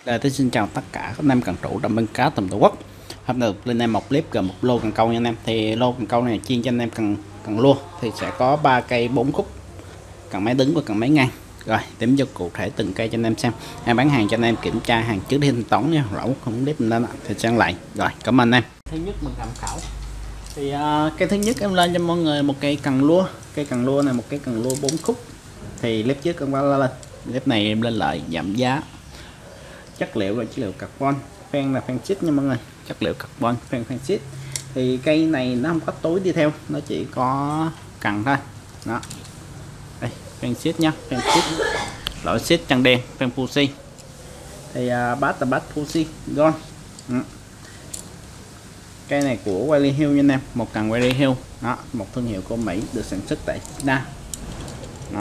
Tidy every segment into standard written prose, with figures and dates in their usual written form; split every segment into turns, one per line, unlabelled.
Tôi xin chào tất cả các anh em cần trụ đam mê cá tầm tổ quốc. Hôm nay lên em một clip gồm một lô cần câu nha anh em. Thì lô cần câu này chuyên cho anh em cần lua thì sẽ có 3 cây 4 khúc, cần máy đứng và cần máy ngang. Rồi điểm cho cụ thể từng cây cho anh em xem. Em bán hàng cho anh em kiểm tra hàng trước đi thanh toán nha, lỗ không biết mình lên thì sang lại. Rồi cảm ơn anh em. Thứ nhất mình tham khảo. Thì cái thứ nhất em lên cho mọi người một cây cần lua. Cây cần lua này một cái cần lua 4 khúc. Thì clip trước em lên. Clip này em lên lại giảm giá. Chất liệu là chất liệu carbon, phen là phen xít nha mọi người, chất liệu carbon, phen xít. Thì cây này nó không có túi đi theo, nó chỉ có cần thôi. Đó, đây phen xít nhá, phen xít loại xít trắng đen, phen Fuji. Thì bát là bát Fuji Gold. Cây này của Wiley Hill nha anh em, một cần Wiley Hill, đó, một thương hiệu của Mỹ được sản xuất tại China. Đó.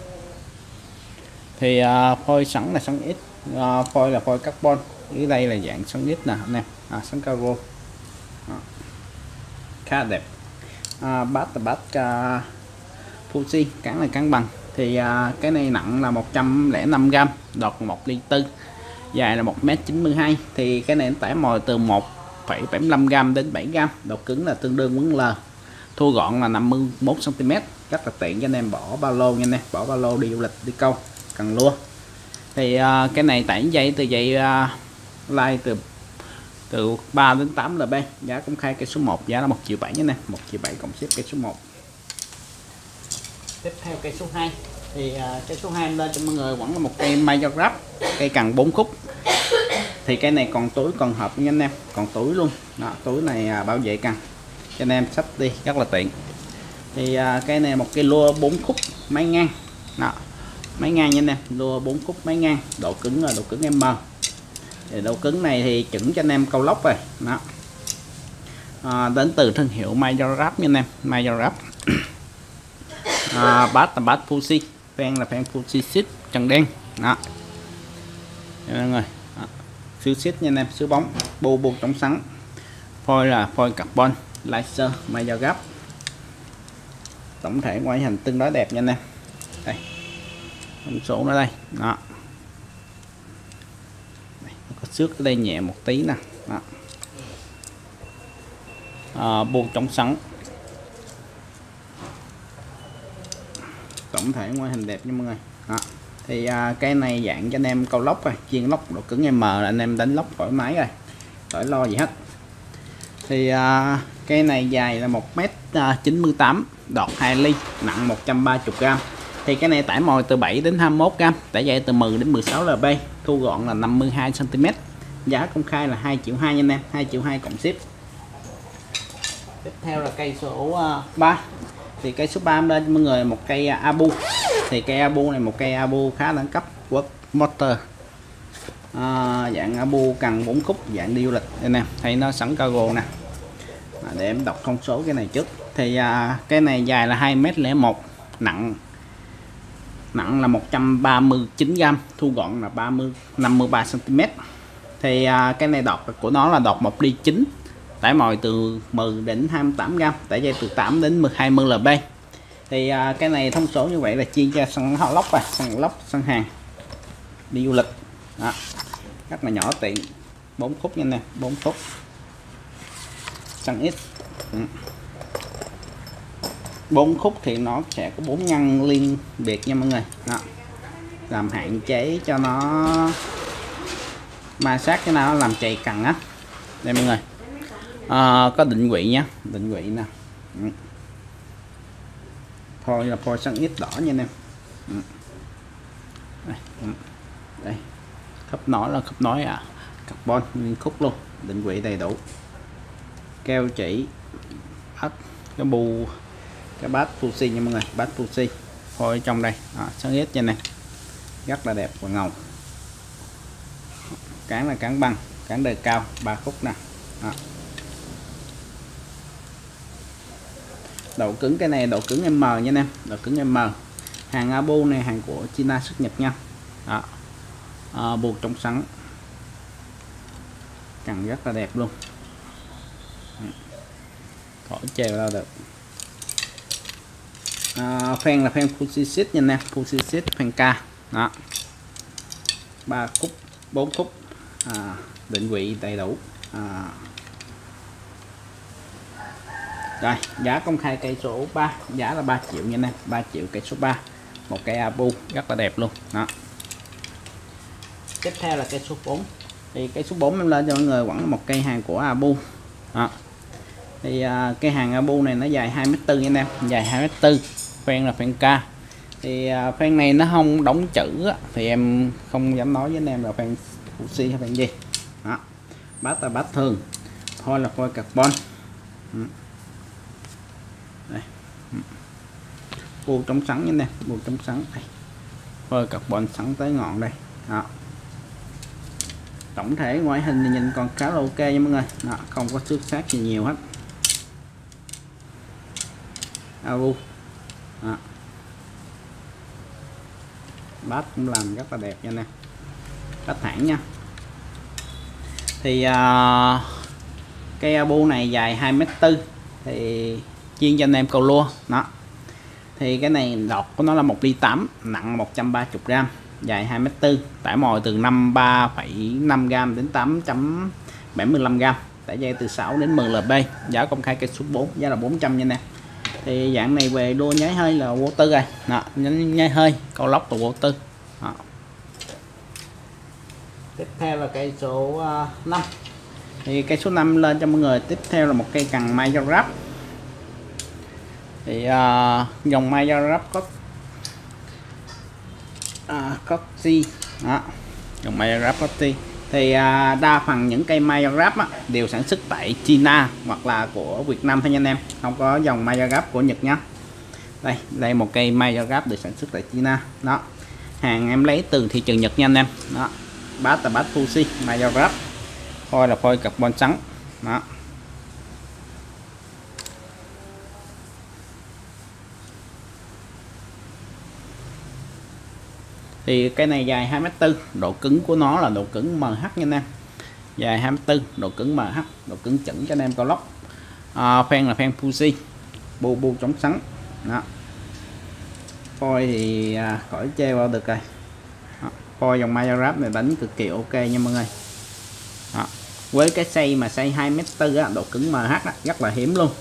Thì phôi sẵn là sẵn ít. Phôi là phôi carbon, dưới đây là dạng sắn ít nè anh em, sắn caro, khá đẹp. Bát là bát Fuji, cán là cán bằng. Thì cái này nặng là 105g, đọt 1 ly tư, dài là 1m92. Thì cái này tải mồi từ 1,75g đến 7g, độ cứng là tương đương quấn L, thu gọn là 51cm, rất là tiện cho anh em bỏ ba lô nha anh em, bỏ ba lô đi du lịch đi câu cần lua. Thì cái này tải dây từ dây like từ 3 đến 8 lb, giá công khai cây số 1 giá là 1.7 triệu nha nè, 1.7 triệu cộng ship cây số 1. Tiếp theo cây số 2 thì cây số 2 em lên cho mọi người vẫn là một cây Major Grab, cây cần 4 khúc. Thì cây này còn túi còn hợp nha anh em, còn túi luôn. Đó, túi này bảo vệ cần cho anh em xách đi rất là tiện. Thì cây này một cây lua 4 khúc máy ngang. Đó, máy ngang nha anh em, lua 4 khúc máy ngang, độ cứng là độ cứng M. Thì độ cứng này thì chuẩn cho anh em câu lóc rồi. Đó, đến từ thương hiệu Major Grab nha anh em, Major Grab. Bát là bát Fuji, phen là phen Fuji xít trần đen. Đó mọi người, sứ xít nha anh em, sứ bóng, bu chống sắn. Phôi là phôi carbon laser Major Grab. Tổng thể ngoại hình tương đối đẹp nha anh em. Đây, số nó đây. Đó, đây, có xước ở đây nhẹ một tí nè. Buông chống sắn. Tổng thể ngoại hình đẹp nha mọi người. Đó. Thì cây này dạng cho anh em câu lóc rồi, chuyên lóc độ cứng M là anh em đánh lóc thoải mái rồi, khỏi lo gì hết. Thì cây này dài là 1m98, đọt 2 ly, nặng 130g. Thì cái này tải mồi từ 7 đến 21g, tải dây từ 10 đến 16 lb, thu gọn là 52cm, giá công khai là 2.2 triệu nha anh em, 2.2 triệu cộng ship. Tiếp theo là cây số 3. Thì cây số 3 lên mọi người một cây Abu. Thì cây Abu này một cây Abu khá đẳng cấp, World Motor, dạng Abu cần 4 khúc, dạng đi du lịch đây nè, thấy nó sẵn cargo nè. Để em đọc thông số cái này trước. Thì cái này dài là 2m01, nặng là 139g, thu gọn là 53cm. Thì cái này đọt của nó là đọt 1 ly 9, tải mồi từ 10 đến 28g, tải dây từ 8 đến 20 lb. Thì cái này thông số như vậy là chia cho săn lóc và săn lóc săn hàng đi du lịch. Đó, rất là nhỏ tiện, 4 khúc nha nè, 4 khúc săn ít. 4 khúc thì nó sẽ có 4 ngăn liên biệt nha mọi người. Đó, làm hạn chế cho nó ma sát cái nào làm chày cần á. Đây mọi người, có định vị nhé, định vị nè. Phôi là phôi sắn ít đỏ nha anh em. Đây, khớp nối là khớp nối carbon nguyên khúc luôn, định vị đầy đủ, keo chỉ, cái bu, cái bát Fuji nha mọi người, bát Fuji, phôi trong đây, sắn ít nha này, rất là đẹp và ngầu. Cán là cán băng, cán đời cao 3 khúc nè. Đó. Độ cứng cái này độ cứng M nha anh em, độ cứng M. Hàng Abu này hàng của China xuất nhập nha. Đó, buộc trong sắn, cần rất là đẹp luôn, khỏi treo ra được. Phen là phen Fuji xít nha anh em, Fuji xít phen K. Đó, 3 khúc 4 khúc định vị đầy đủ. Rồi giá công khai cây số 3 giá là 3 triệu nha anh em, 3 triệu cây số 3, một cây Abu rất là đẹp luôn đó. Tiếp theo là cây số 4, thì cây số 4 em lên cho mọi người vẫn là một cây hàng của Abu đó. Thì cây hàng Abu này nó dài 2m4 nha anh em, dài 2m4, phen là phen K. Thì phen này nó không đóng chữ á, thì em không dám nói với anh em là phen Fuji hay phen gì đó. Bát là bát thường, phôi là phôi carbon. Đây. Bu chống sắn nha nè, bu chống sắn đây, phôi carbon sắn tới ngọn đây đó. Tổng thể ngoại hình thì nhìn còn khá là ok nha mọi người đó, không có xước sát gì nhiều hết. Abu đó. Bát cũng làm rất là đẹp nha nè, bát thẳng nha. Thì cây Abu này dài 2m4, thì chuyên cho anh em câu lua đó. Thì cái này đọt của nó là 1,8 ly, nặng 130g, dài 2m4, tải mồi từ 53,5g đến 8.75g, tải dây từ 6 đến 10 lb. Giá công khai cây số 4 giá là 400 nha nè. Thì dạng này về đua nháy hơi là vô tư rồi đó, nháy hơi câu lóc là vô tư đó. Tiếp theo là cây số 5, thì cây số 5 lên cho mọi người. Tiếp theo là một cây cần Majorap. Thì dòng Majorap có gì đó, dòng Majorap có gì. Thì đa phần những cây Majorap đều sản xuất tại China hoặc là của Việt Nam thôi nha anh em, không có dòng Majorap của Nhật nhá. Đây một cây Majorap được sản xuất tại China đó, hàng em lấy từ thị trường Nhật nha anh em đó. Bát là bát Fuji Majorap, phôi là phôi carbon trắng đó. Thì cái này dài 2m4, độ cứng của nó là độ cứng MH nha anh em, dài 2m4, độ cứng MH, độ cứng chuẩn cho anh em câu lóc. Phen là phen Fuji, bu chống sắn đó. Phôi thì khỏi chê vào được rồi đó. Phôi dòng Majorap này đánh cực kỳ ok nha mọi người đó. Với cái xây mà xây 2m4 á, độ cứng MH á, rất là hiếm luôn.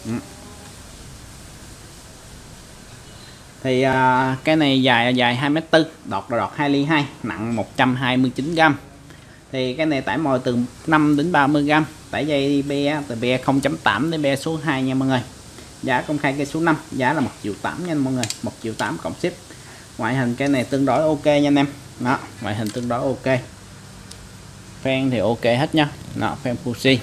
Thì cái này dài 2m4, đọt 2,2 ly, nặng 129g. Thì cái này tải mồi từ 5 đến 30g, tải dây be từ be 0.8 đến be số 2 nha mọi người. Giá công khai cây số 5 giá là 1,8 triệu nha mọi người, 1,8 triệu cộng ship. Ngoại hình cái này tương đối ok nha anh em đó, ngoại hình tương đối ok, phen thì ok hết nha đó, phen Fuji.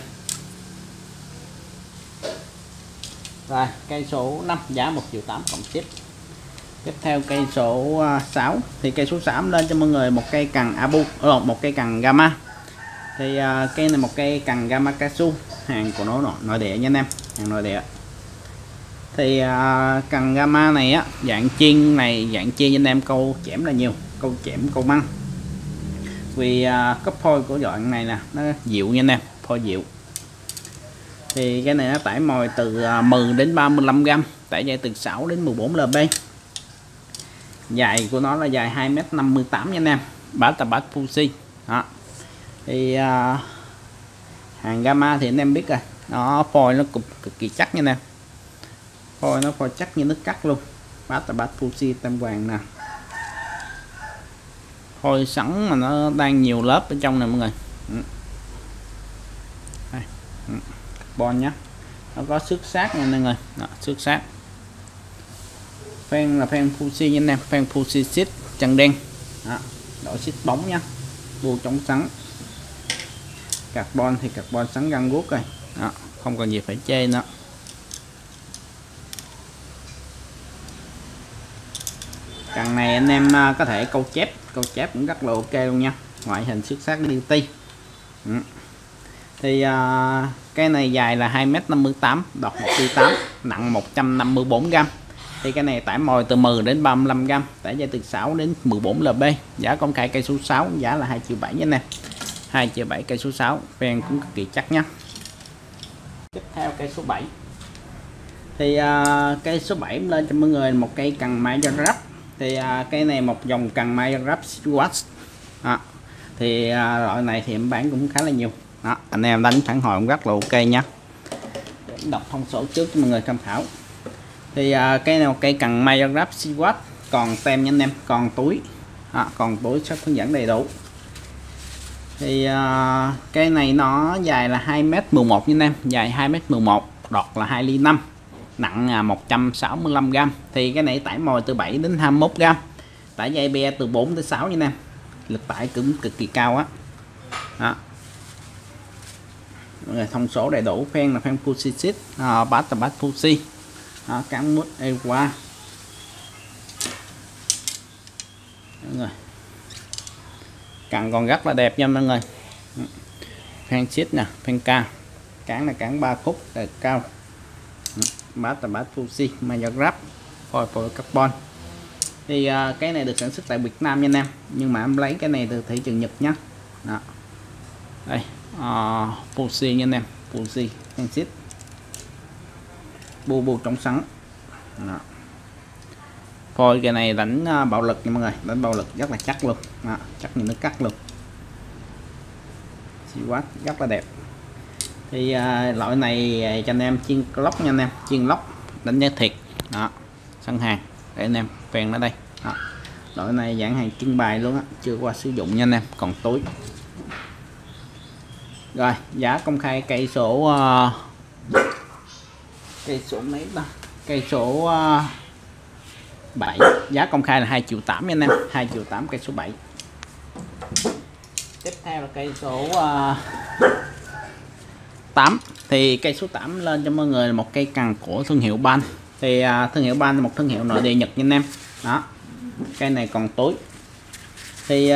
Rồi cây số 5 giá 1,8 triệu cộng ship. Tiếp theo cây số 6, thì cây số 6 lên cho mọi người một cây cần Abu, một cây cần Gamma. Thì cây này một cây cần Gamma Kasu, hàng của nó nội địa nha anh em, hàng nội địa. Thì cần Gamma này á, dạng chiên cho anh em câu chẻm là nhiều, câu chẻm câu măng. Vì cấp phôi của đoạn này nè nó dịu nha anh em, phôi dịu. Thì cái này nó tải mồi từ 10 đến 35g, tải dây từ 6 đến 14 lb. Dài của nó là dài 2m58 nha anh em, bát là bát Fuji đó. Thì hàng Gamma thì anh em biết rồi, nó phôi nó cực kỳ chắc nha anh em, phôi nó phôi chắc như nước cắt luôn. Bát là bát Fuji tam vàng nè, phôi sẵn mà nó đang nhiều lớp ở trong này mọi người. Đây. Carbon nhé, nó có xước sát nha mọi người đó, xước sát. Phen là phen Fuji nha anh em, phen Fuji xít chân đen đó, đổi xít bóng nhá, bu chống sắn. Carbon thì carbon sắn găng guốc rồi đó, không còn gì phải chê nữa. Cần này anh em có thể câu chép cũng rất là ok luôn nha, ngoại hình xuất sắc beauty. Thì cái này dài là 2m58, đọt 1,8 ly, nặng 154g. Thì cái này tải mồi từ 10 đến 35g, tải dây từ 6 đến 14 lb. Giá công khai cây số 6 giá là 2,7 triệu nha nè, 2,7 triệu cây số 6, phen cũng cực kỳ chắc nhá. Tiếp theo cây số 7, thì cây số 7 lên cho mọi người một cây cần Majorap. Thì cây này một dòng cần Majorap Watch Thì loại này thì em bán cũng khá là nhiều đó, anh em đánh phản hồi cũng rất là ok nhé. Để đọc thông số trước cho mọi người tham khảo. Thì cây nào cây cần Majograph Seawatt, còn tem nha anh em, còn túi còn túi sách hướng dẫn đầy đủ. Thì cây này nó dài là 2m11 nha anh em, dài 2m11, đọt là 2 ly 5, nặng 165g. Thì cái này tải mồi từ 7 đến 21g, tải dây be từ 4 tới 6 nha anh em, lực tải cũng cực kỳ cao á. Mọi người thông số đầy đủ, phen là phen Fuji Seed, bát là bát Fuji, cán mút Ewa. Mọi người cần còn rất là đẹp nha mọi người. Phen Seed nè, phen ca, cán là cán 3 khúc cao, bát là bát Fuji Majograph, foil carbon. Thì cái này được sản xuất tại Việt Nam nha anh em, nhưng mà em lấy cái này từ thị trường Nhật nhé. Đó. Đây, Fuji nha anh em, Fuji Sensit, bu trong sắn. Phôi cái này đánh bạo lực nha mọi người, đánh bạo lực rất là chắc luôn. Đó, chắc như nước cắt luôn. Seawatt rất là đẹp. Thì loại này cho anh em chiên lóc nha anh em, chiên lóc đánh giá thiệt. Đó, sẵn hàng để anh em phèn ở đây. Đó. Loại này dạng hàng trưng bày luôn á, chưa qua sử dụng nha anh em, còn túi. Rồi giá công khai cây số mấy ta, cây số 7, giá công khai là 2,8 triệu nha anh em, 2,8 triệu cây số 7. Tiếp theo là cây số 8. Thì cây số 8 lên cho mọi người là một cây cần của thương hiệu Ban. Thì thương hiệu Ban là một thương hiệu nội địa Nhật nha anh em. Đó, cây này còn túi. Thì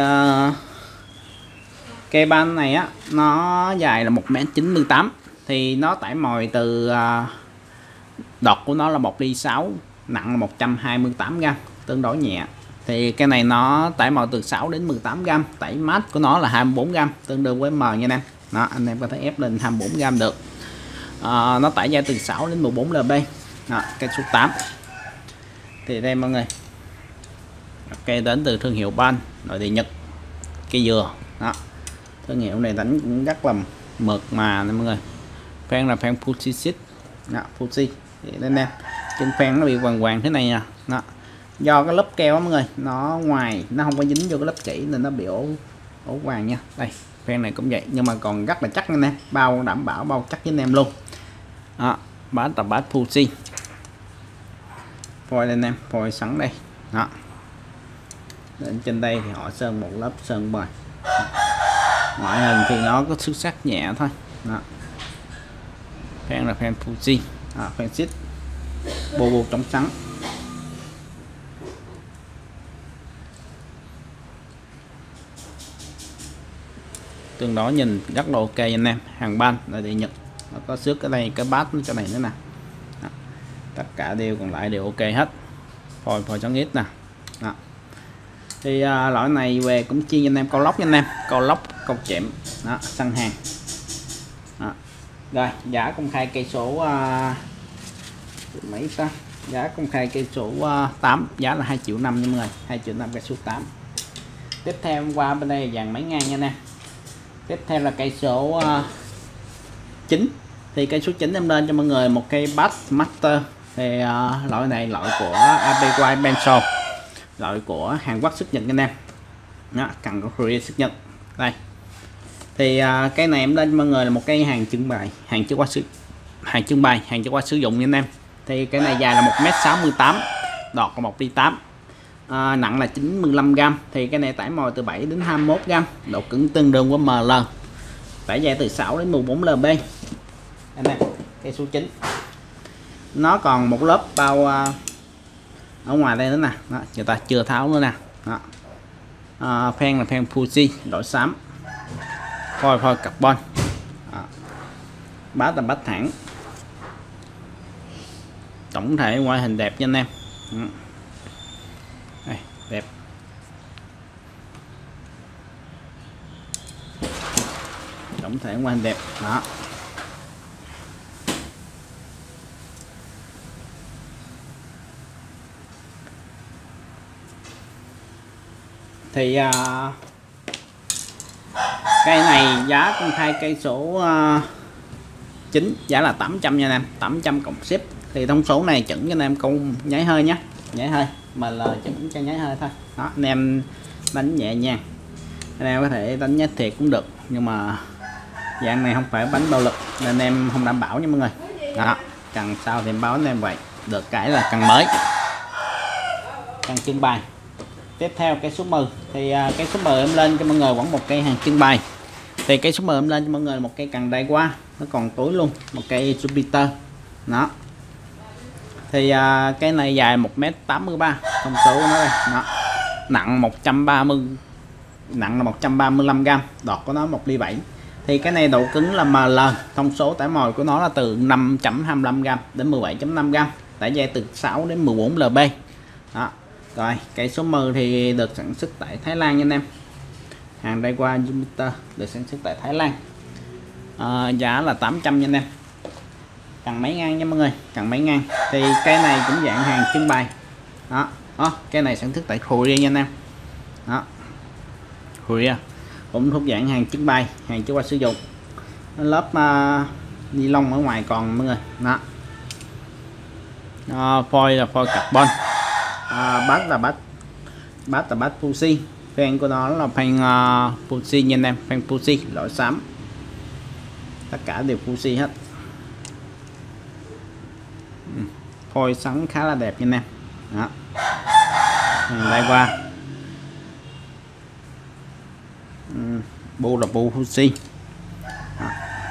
cây Ban này á, nó dài là 1m98. Thì nó tải mồi từ đọt của nó là 1 ly 6, nặng là 128g, tương đối nhẹ. Thì cái này nó tải mồi từ 6 đến 18g, tải mát của nó là 24g, tương đương với M nha anh em. Đó, anh em có thể ép lên 24g được. Nó tải dây từ 6 đến 14 lb. Đó, cây số 8. Thì đây mọi người, cây đến từ thương hiệu Ban, nội địa Nhật, cây dừa. Đó, thương hiệu này đánh cũng rất là mượt mà nè mọi người. Phen là phen Fuji Seed, Fuji. Thì đây nè, trên phen nó bị hoàng thế này nè. Đó, do cái lớp keo đó mọi người, nó ngoài nó không có dính vô cái lớp chỉ nên nó bị ổ vàng nha. Đây, phen này cũng vậy, nhưng mà còn rất là chắc anh em, bao đảm bảo bao chắc với anh em luôn. Đó, bát là bát Fuji, phôi lên em, phôi sẵn đây. Đó, lên trên đây thì họ sơn một lớp sơn bời, ngoại hình thì nó có xuất sắc nhẹ thôi. Đó, phen là phen Fuji, phen Seed, bu trong trắng. Tương đối nhìn rất là ok anh em, hàng Ban nội địa Nhật. Nó có xước cái đây, cái bát cái này nữa nè. Đó, tất cả đều còn lại đều ok hết. Phôi trắng ít nè. Đó. Thì loại này về cũng chiên anh em câu lóc nha anh em, câu lóc, câu chệm. Đó, săn hàng. Đó. Rồi giá công khai cây số mấy ta, giá công khai cây số 8, giá là 2,5 triệu nha mọi người, 2,5 triệu cây số 8. Tiếp theo qua bên đây vàng mấy ngàn nha anh em. Tiếp theo là cây số 9. Thì cây số 9 em lên cho mọi người một cây Bass Master. Thì loại này loại của APY Pencil, loại của Hàn Quốc xuất Nhật anh em. Đó, cần của Korea xuất Nhật. Đây. Thì cây này em lên cho mọi người là một cây hàng trưng bày, hàng chưa qua sử dụng nha anh em. Thì cái này dài là 1m68, đọt là 1 ly 8, nặng là 95g. Thì cái này tải mồi từ 7 đến 21g, độ cứng tương đương với ML, tải dây từ 6 đến 14 lb. Anh em, cây số 9 nó còn một lớp bao ở ngoài đây nữa nè. Đó, người ta chưa tháo nữa nè. Đó. Phen là phen Fuji, loại xám, phôi carbon. Đó. Bát là bát thẳng, tổng thể ngoại hình đẹp nha anh em. Đây, đẹp. Tổng thể ngoại hình đẹp. Đó. Thì Cây này giá công khai cây số 9 giá là 800 nha anh em, 800 cộng ship. Thì thông số này chuẩn cho anh em câu nháy hơi nhé, nháy hơi mà là chuẩn cho nháy hơi thôi. Đó, anh em đánh nhẹ nhàng, anh em có thể đánh nhát thiệt cũng được, nhưng mà dạng này không phải bánh bạo lực nên em không đảm bảo nha mọi người. Đó, cần sao thì em báo anh em vậy. Được cái là cần mới, cần trưng bày. Tiếp theo cái số 10 thì cái số 10 em lên cho mọi người vẫn một cây hàng trưng bày. Thì cái số 10 em lên cho mọi người một cây cần đây qua, nó còn tối luôn, một cây Jupiter. Đó. Thì cái này dài 1m83, thông số của nó đây. Đó. Nặng 130, nặng là 135g, đọt của nó 1 ly 7. Thì cái này độ cứng là ML, thông số tải mồi của nó là từ 5.25g đến 17.5g, tải dây từ 6 đến 14 lb. Đó. Rồi cây số 10 thì được sản xuất tại Thái Lan nha anh em, hàng đây qua Jupiter được sản xuất tại Thái Lan. Giá là 800 nha anh em, cần mấy ngàn nha mọi người, cần mấy ngàn. Thì cây này cũng dạng hàng trưng bày. Đó, cây này sản xuất tại Korea nha anh em. Đó, Korea cũng thuộc dạng hàng trưng bày, hàng chưa qua sử dụng. Lớp ni lông ở ngoài còn mọi người. Đó, phôi là phôi carbon. Bát là bát Fuji, fan của nó là fan Fuji nha anh em, fan Fuji loại xám, tất cả đều Fuji hết. Phôi sắn khá là đẹp nha anh em. Đó, đây qua bu là bu Fuji. Đó.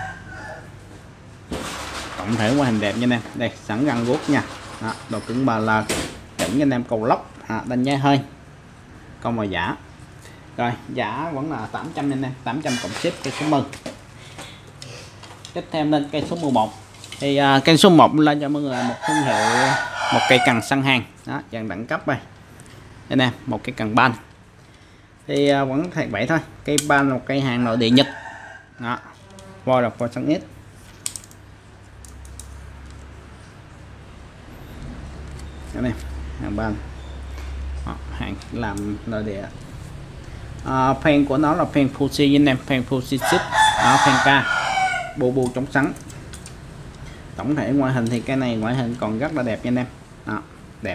Tổng thể qua hình đẹp nha anh em, đây sẵn găng guốc nha. Đó, độ cứng bà là chuẩn cho anh em cầu lóc, đánh giá hơi con vào giả. Rồi giá vẫn là 800 nha anh em, 800 cộng ship cây số 10. Tiếp theo lên cây số 11 thì cây số 1 lên cho mọi người một thương hiệu, một cây cần săn hàng. Đó, dàn đẳng cấp đây đây nè, một cây cần ban. Thì vẫn thật vậy thôi, cây ban là một cây hàng nội địa Nhật. Đó, voi là voi săn ít. Đây nè, hàng ban. Đó, hàng làm nội địa. Fan của nó là fan Fuji anh em, fan Fuji 6, fan K, bu chống sắn. Tổng thể ngoại hình thì cái này ngoại hình còn rất là đẹp nha anh em. Đó, đẹp.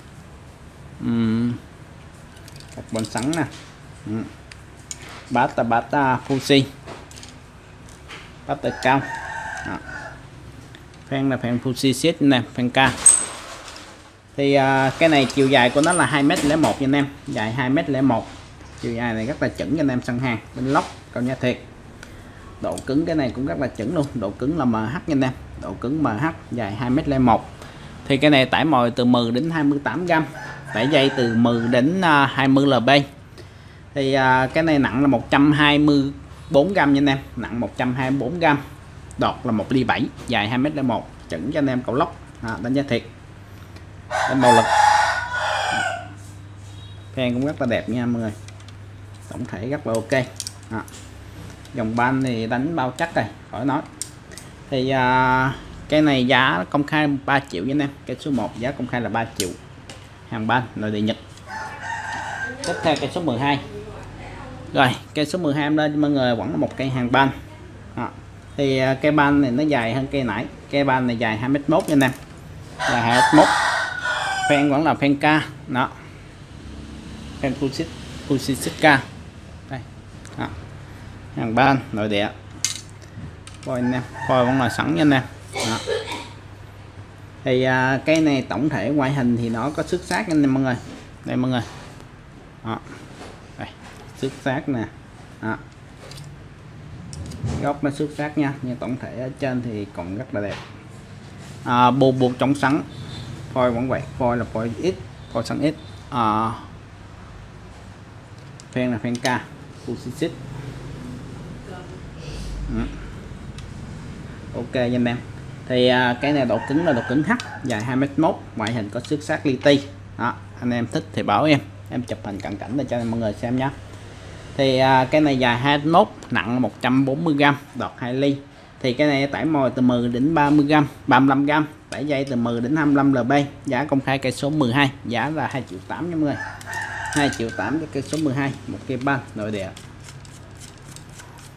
Một bên sắn nè. Bát là bát Fuji, bát từ cao. Đó. Fan là fan Fuji 6 nè, fan K. Thì cái này chiều dài của nó là 2m01 nha anh em, dài 2m01, chiều dài này rất là chuẩn cho anh em săn hàng bên lóc cao nha thiệt. Độ cứng cái này cũng rất là chuẩn luôn, độ cứng là MH nha anh em, độ cứng MH, dài 2m01. Thì cái này tải mồi từ 10 đến 28g, tải dây từ 10 đến 20 lb. Thì cái này nặng là 124g nha anh em, nặng 124g, đọt là 1 ly 7, dài 2m01, chuẩn cho anh em cầu lóc, đánh giá thiệt, đánh bạo lực. Fan cũng rất là đẹp nha mọi người, tổng thể rất là ok. Dòng ban thì đánh bao chắc rồi, khỏi nói. Thì cái này giá công khai 3 triệu với anh em, cái số 1 giá công khai là 3 triệu, hàng ban nội địa Nhật. Tiếp theo cây số 12. Rồi cây số 12 em lên cho mọi người vẫn là một cây hàng ban. Thì cây ban này nó dài hơn cây nãy, cây ban này dài 2m1 nha anh em, dài 2m1. Fan vẫn là fan K. Đó, fan Fuji K đây. Đó, hàng ban nội địa, phôi anh em, phôi vẫn là sẵn nha anh em. Đó. Thì cái này tổng thể ngoại hình thì nó có xước sát anh em mọi người, đây mọi người. Đó. Đây, xước sát nè. Đó. Góc nó xước sát nha, nhưng tổng thể ở trên thì còn rất là đẹp. Buộc chống sắn, phôi vẫn vậy, phôi là phôi ít, phôi sắn ít. Fan là fan K, Fuji. Ok nha anh em. Thì cái này độ cứng là độ cứng H, dài 2m1, ngoại hình có xước sát li ti. Đó, anh em thích thì bảo em chụp hình cận cảnh để cho mọi người xem nhé. Thì cái này dài 2m1, nặng 140g, đọt 2 ly. Thì cái này tải mồi từ 10 đến 30g, 35g, tải dây từ 10 đến 25 lb. Giá công khai cây số 12, giá là 2,8 triệu nha mọi người. 2,8 triệu cho cây số 12, một cây ban nội địa.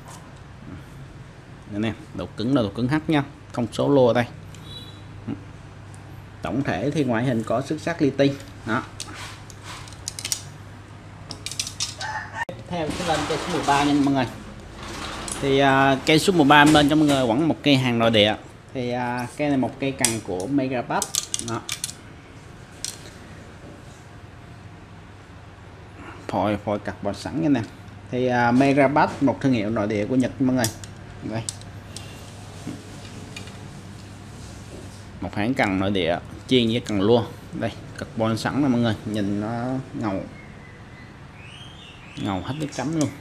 nè, độ cứng là độ cứng H nha, thông số lô ở đây. Tổng thể thì ngoại hình có xước sắc li ti đó. Tiếp theo sẽ lên cây số 13 nha mọi người. Thì cây số 13 bên cho mọi người vẫn một cây hàng nội địa. Thì cây này một cây cần của Megabat đó. Phôi carbon sẵn nha nè. Thì Megabat một thương hiệu nội địa của Nhật mọi người. Đây. Một hãng cần nội địa chuyên với cần lua. Đây, carbon sẵn nè mọi người, nhìn nó ngầu hết nước chấm luôn.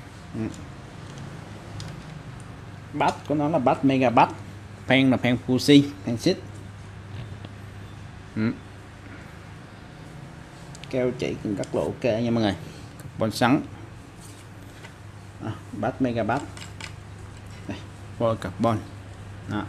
Bát của nó là bát Megabat, phen là phen Fuji, phen xích. Keo chỉ cần cắt lộ ok nha mọi người. Carbon sẵn. Bát Megabat. Đây, phôi carbon. Đó.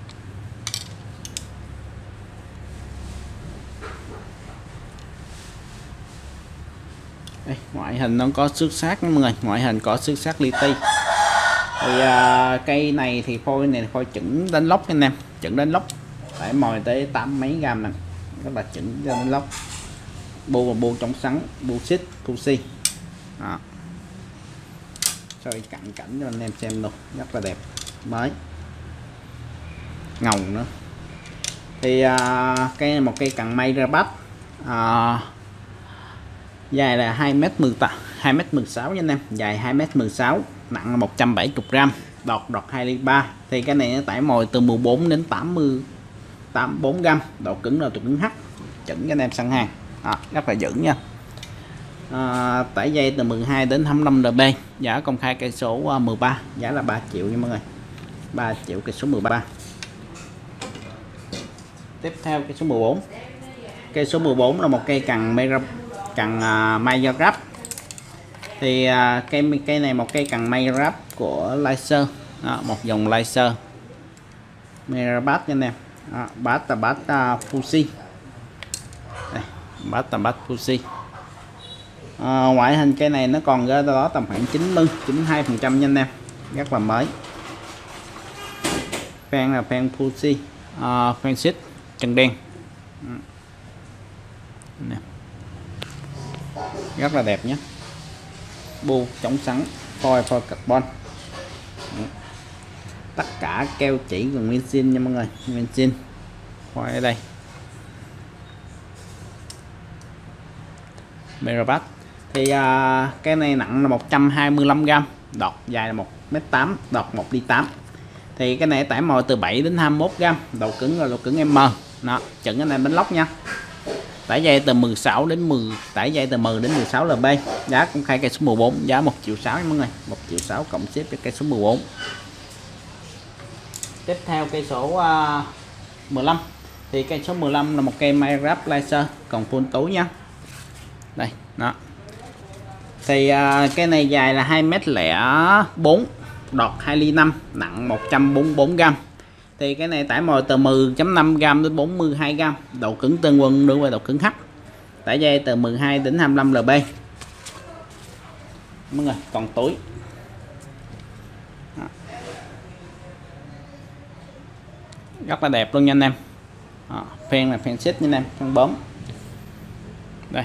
Đây, ngoại hình nó có xước sát mọi người, ngoại hình có xước sát li ti. Thì cây này thì phôi này phôi chuẩn đánh lốc anh em, chuẩn đánh lốc, phải mồi tới 8 mấy gram nè, rất là chuẩn cho đánh lốc. Bu và bu chống sắn, bu xích, Fuji. Đó. Rồi cận cảnh cho anh em xem luôn, rất là đẹp, mới, ngầu nữa. Thì cây này một cây cần Megabat, dài là 2m16 nha anh em, dài 2m16, nặng là 170g, đọt 2,3 ly. Thì cái này nó tải mồi từ 14 đến 84g, độ cứng là độ cứng H, chuẩn cho anh em sẵn hàng. Rất là vững nha. Tải dây từ 12 đến 25 dB, giá công khai cây số 13, giá là 3 triệu nha mọi người, 3 triệu cây số 13. Tiếp theo cây số 14. Cây số 14 là một cây cần Megabat. Thì cây này một cây cần Megabat của Laser, một dòng Laser Megabat nha anh em. Bát là bát Fuji. Đây, bát là bát Fuji. Ngoại hình cây này nó còn ra đó tầm khoảng 92% nha anh em, rất là mới. Phen là phen Fuji, phen xích chân đen. Rất là đẹp nhé. Bu chống sắn, phôi carbon. Tất cả keo chỉ còn nguyên zin nha mọi người, nguyên zin. Phôi ở đây. Megabat. Thì cái này nặng là 125g, đọt dài là 1m8, đọt 1,8 ly. Thì cái này tải mồi từ 7 đến 21g, độ cứng là độ cứng M. Đó, chuẩn anh em bánh lóc nha. Tải dây từ 16 đến 10, tải dây từ 10 đến 16 lb. Giá công khai cây số 14, giá 1,6 triệu mọi người, 1,6 triệu cộng xếp cho cây số 14. Tiếp theo cây số 15. Thì cây số 15 là một cây Megabat Laser còn full túi nha. Đây, đó. Thì cái này dài là 2m04, đọt 2,5 ly, nặng 144g. Thì cái này tải mồi từ 10.5g đến 42g, độ cứng tương quân đối với độ cứng H. Tải dây từ 12 đến 25 lb. Mọi người, còn túi. Đó. Rất là đẹp luôn nha anh em. Đó, phen là phen xích nha anh em, phen bấm. Đây.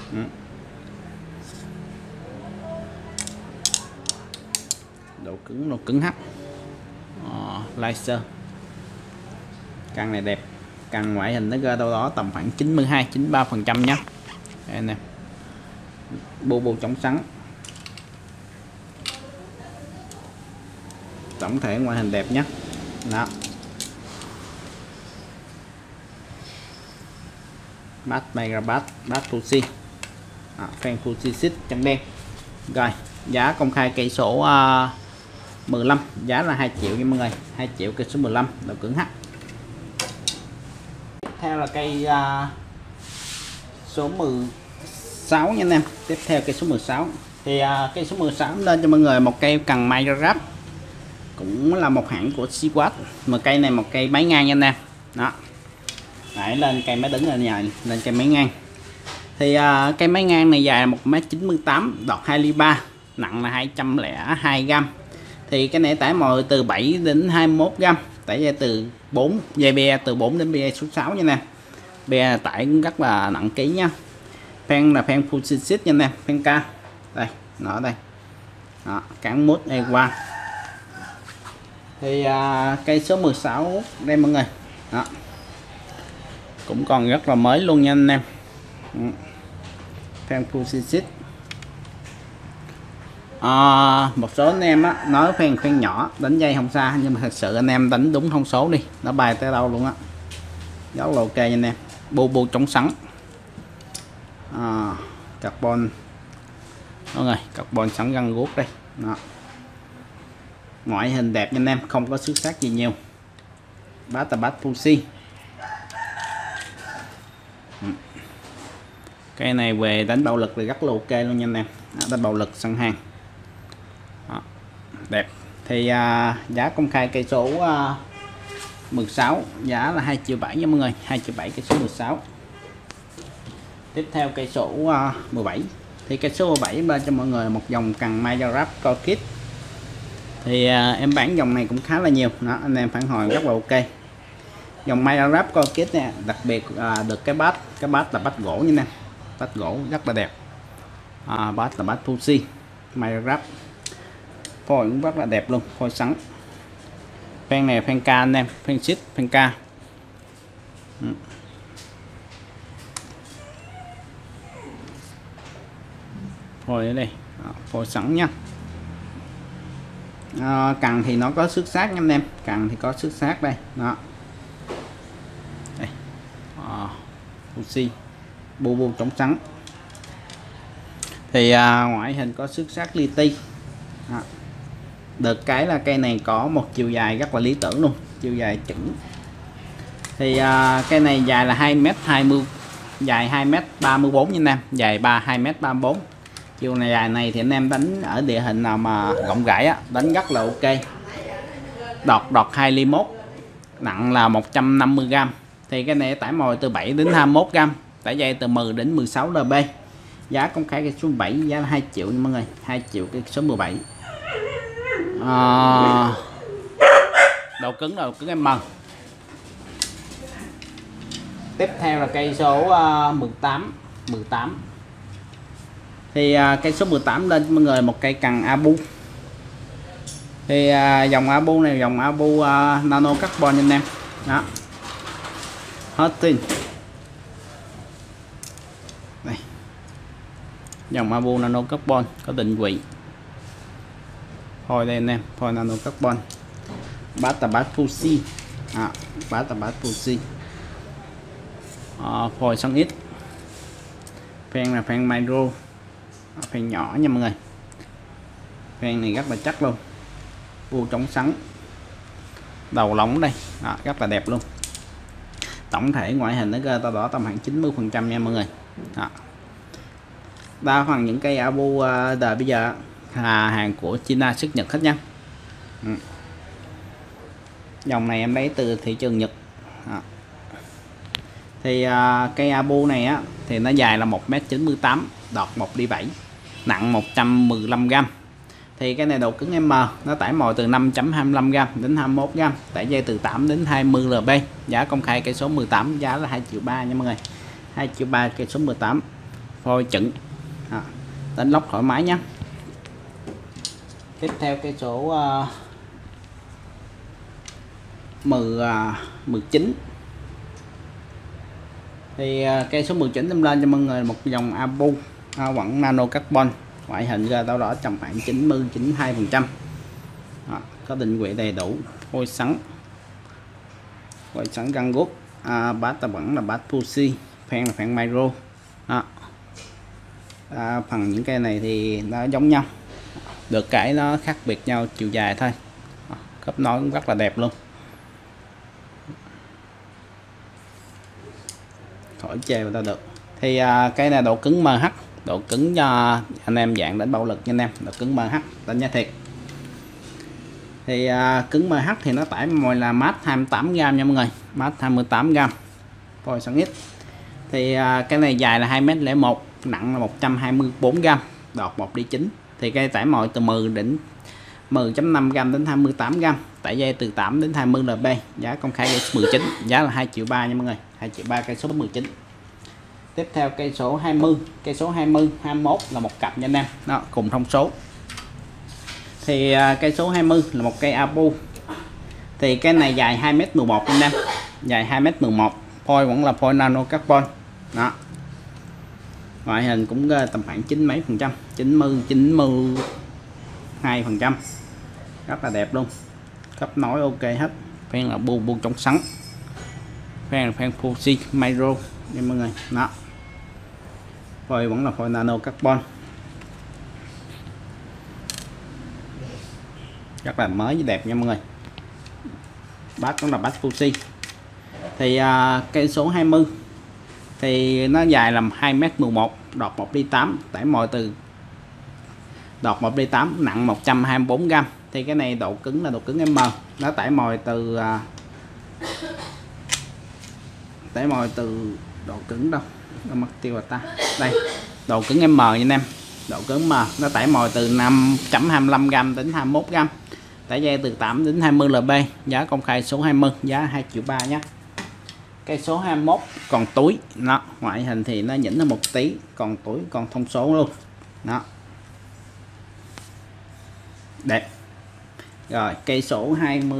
Độ cứng H. Laser. Căn này đẹp, căn ngoại hình nó ra đâu đó tầm khoảng 92-93% nhé. Đây nè, bu chống sắn, tổng thể ngoại hình đẹp nhé. Đó, bát Megabat, bát Fuji, phen Fuji xích trắng đen. Rồi, giá công khai cây số 15, giá là 2 triệu nha mọi người, 2 triệu cây số 15, độ cứng H. Tiếp theo là cây số 16 nha anh em. Tiếp theo cây số 16. Thì cây số 16 lên cho mọi người một cây cần Megabat, cũng là một hãng của Seawatt. Mà cây này một cây máy ngang nha anh em. Đó. Đấy, lên cây máy đứng lên nhà, lên cây máy ngang. Thì cây máy ngang này dài 1m98, đọt 2,3 ly, nặng là 202g. Thì cái này tải mồi từ 7 đến 21 gram, tải dây từ 4 dây be từ 4 đến be số 6 nha nè. Be tải cũng rất là nặng ký nha. Phen là phen Fuji nha nè, phen K đây, nó ở đây đó, cán mút E1. Thì cây số 16 đây mọi người đó, cũng còn rất là mới luôn nha anh em. Phen Fuji. Một số anh em á nói phen nhỏ đánh dây không xa, nhưng mà thật sự anh em đánh đúng thông số đi nó bay tới đâu luôn á, rất là ok nha anh em. Bu chống sắn, carbon mọi người, carbon sắn găng guốc đây đó. Ngoại hình đẹp nha anh em, không có xước xác gì nhiều. Bát Fuji. Cây này về đánh bạo lực thì rất là ok luôn nha anh em. Đánh bạo lực săn hàng đó, đẹp. Thì giá công khai cây số 16 giá là 2,7 triệu nha mọi người, 2,7 triệu cây số 16. Tiếp theo cây số 17. Thì cây số 17 ba cho mọi người một dòng cần Majorap Core Kit. Thì em bán dòng này cũng khá là nhiều đó, anh em phản hồi rất là ok. Dòng Majorap Core Kit nè, đặc biệt được cái bát là bát gỗ như nè, bát gỗ rất là đẹp. Bát là bát Fuji Majorap, phôi cũng rất là đẹp luôn, phôi sắn. Phen này phen K anh em, phen xít phen K. Phôi ở đây phôi sẵn nha. Cần thì nó có xước xác nha anh em, cần thì có xước xác đây đó, đây Fuji bu chống sắn. Thì ngoại hình có xước xác li ti đó. Được cái là cây này có một chiều dài rất là lý tưởng luôn, chiều dài chỉnh. Thì cây này dài là 2m20, dài 2m34 nha anh em, dài 2m34. Chiều này dài này thì anh em đánh ở địa hình nào mà rộng rãi á, đánh rất là ok. Đọt 21, nặng là 150g. Thì cái này tải mồi từ 7 đến 21 gram, tải dây từ 10 đến 16 lb. Giá công khai cái số 7 giá là 2 triệu nha mọi người, 2 triệu cái số 17. Độ cứng em mần. Tiếp theo là cây số 18. Thì cây số 18 lên mọi người một cây cần Abu. Thì dòng Abu này dòng Abu nano carbon anh em đó, hết tin đây. Dòng Abu nano carbon có định vị thôi đây anh em, thôi nano carbon. Bát là bát Fuji, bát là bát Fuji. Phôi sắn ít. Phen là phen micro, phen nhỏ nha mọi người. Phen này rất là chắc luôn, bu chống sắn, đầu lóng đây đó, rất là đẹp luôn. Tổng thể ngoại hình nó tao đỏ tầm khoảng 90% nha mọi người đó. Đa phần những cây Abu đời bây giờ là hàng của China xuất Nhật hết nha. Dòng này em lấy từ thị trường Nhật đó. Thì cây Abu này á thì nó dài là 1m98, đọt 1D7, nặng 115g. Thì cái này độ cứng M, nó tải mồi từ 5.25g đến 21g, tải dây từ 8 đến 20 lb. Giá công khai cây số 18 giá là 2,3 triệu nha mọi người, 2,3 triệu cây số 18. Phôi chuẩn đánh lóc thoải mái nhé. Tiếp theo cây số 19. Thì cây số 19 em lên cho mọi người một dòng Abu vẫn nano carbon, ngoại hình ra đâu đó tầm khoảng 90-92%. Có định vị đầy đủ, phôi sắn găng guốc. Bát vẫn là bát Fuji, phen là phen micro đó. Phần những cây này thì nó giống nhau, được cái nó khác biệt nhau chiều dài thôi. Khớp nối cũng rất là đẹp luôn, khỏi chê người ta được. Thì cái này độ cứng MH, độ cứng cho anh em dạng đánh bạo lực nha anh em, độ cứng MH đánh giá thiệt. Thì cứng MH thì nó tải mồi là mát 28g nha mọi người, mát 28g, phôi sắn ít. Thì cái này dài là 2m01, nặng là 124g, đọt 1D9. Thì cây tải mồi từ 10 đến 10.5g đến 28g, tải dây từ 8 đến 20 lb, giá công khai cây số 19, giá là 2,3 triệu nha mọi người, 2,3 triệu cây số 19. Tiếp theo cây số 20, cây số 20, 21 là một cặp nha anh em, đó cùng thông số. Thì cây số 20 là một cây Apu, thì cái này dài 2m11 anh em, dài 2m11, phôi vẫn là phôi nano carbon, đó ngoại hình cũng tầm khoảng 9 mấy phần trăm, 92%, rất là đẹp luôn, cấp nối ok hết, phen là buông chống sắn, phen là phen Fuji Micro nha mọi người, đó phôi vẫn là phôi nano carbon, rất là mới với đẹp nha mọi người. Bát cũng là bát Fuji. Thì cây số 20 thì nó dài làm 2m11, đọt 1,8 ly, tải mồi từ đọt 1,8 ly, nặng 124g. Thì cái này độ cứng là độ cứng M, nó tải mồi từ độ cứng đâu, nó mất tiêu rồi ta, đây độ cứng M nha anh em, độ cứng M, nó tải mồi từ 5.25g đến 21g, tải dây từ 8 đến 20 lb, giá công khai số 20, giá 2,3 triệu nhé. Cây số 21 còn túi, nó ngoại hình thì nó nhỉnh hơn một tí, còn túi còn thông số luôn, đó đẹp. Rồi cây số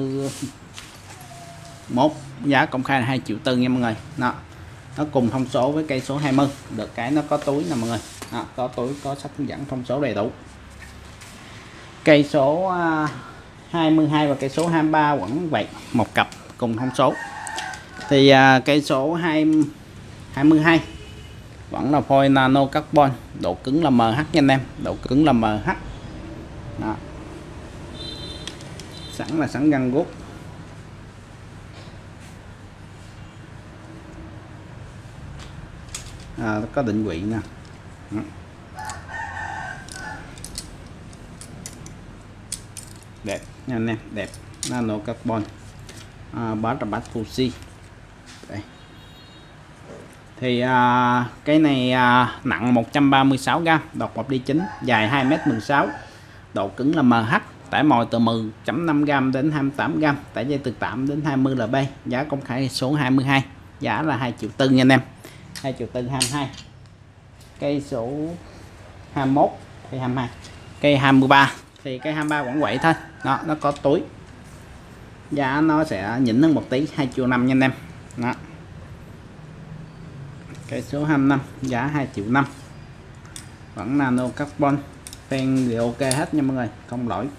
21 giá công khai là 2,4 triệu nha mọi người, đó nó cùng thông số với cây số 20, được cái nó có túi nè mọi người, đó, có túi, có sách hướng dẫn thông số đầy đủ. Cây số 22 và cây số 23 vẫn vậy, một cặp cùng thông số. Thì cây số 22 vẫn là phôi nano carbon, độ cứng là MH nha anh em, độ cứng là MH, đó. Sẵn là sẵn găng gút, có định vị nè, đẹp nha anh em, đẹp nano carbon, bát là bát Fuji. Đây. Thì cái này nặng 136g, đọt 1,9 ly, dài 2m16, độ cứng là MH, tải mồi từ 10.5g đến 28g, tải dây từ 8 đến 20 lb, giá công khai số 22, giá là 2,4 triệu nha anh em, 2,4 triệu 22. Cây số 21, cây 22, cây 23 thì cây 23 vẫn vậy thôi, đó nó có túi, giá nó sẽ nhỉnh hơn một tí, 2,5 triệu nha anh em, đó. Cây số 25 giá 2,5 triệu, vẫn nano carbon, phen thì ok hết nha mọi người, không lỗi.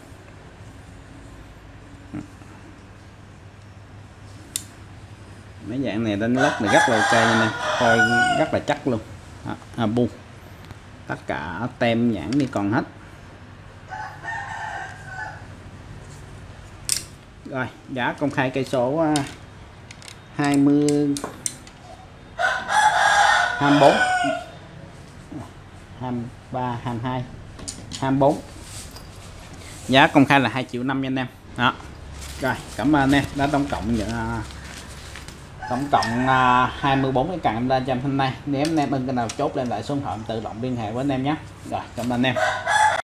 Mấy dạng này đánh lốc này rất là ok nha em, phôi rất là chắc luôn, bu tất cả tem nhãn đi còn hết. Rồi giá công khai cây số 20, 24, 23, 22, 24, giá công khai là 2,5 triệu nha anh em, đó. Rồi cảm ơn anh em đã tổng cộng 24 cái càng em lên cho em hôm nay. Nếu anh em ưng cái nào chốt lên lại số điện thoại tự động liên hệ với anh em nhé. Rồi cảm ơn anh em.